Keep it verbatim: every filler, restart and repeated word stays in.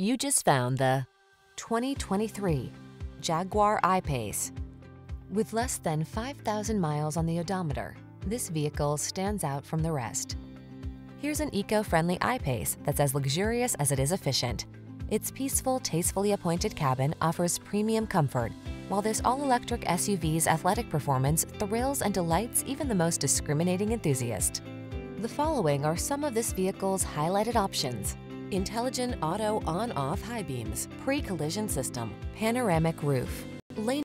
You just found the twenty twenty-three Jaguar I-PACE. With less than five thousand miles on the odometer, this vehicle stands out from the rest. Here's an eco-friendly I-PACE that's as luxurious as it is efficient. Its peaceful, tastefully appointed cabin offers premium comfort, while this all-electric S U V's athletic performance thrills and delights even the most discriminating enthusiast. The following are some of this vehicle's highlighted options: intelligent auto on-off high beams, pre-collision system, panoramic roof, lane